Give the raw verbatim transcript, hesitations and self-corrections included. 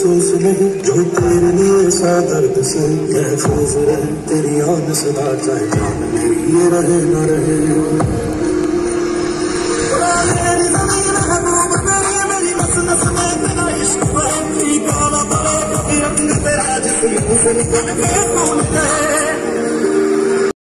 अफसोस नहीं जो तेरे लिए सा दर्द से महफूज रहे तेरी आन सदा चाहे जान मेरी ये रहे न रहे। मेरी ज़मीन है डूब गई मेरी नस नस में तेरा इश्क बह काला पड़ा रंग तेरा जिस्म से निकल के भूल गए।